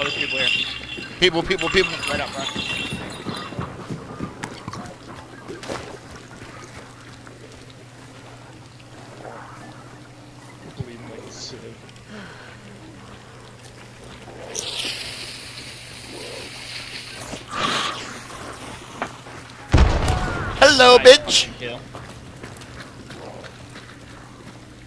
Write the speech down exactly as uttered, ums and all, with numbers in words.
there's people here. People, people, people. Right up front. Bleeding like a sieve. Hello, Nice bitch. fucking kill.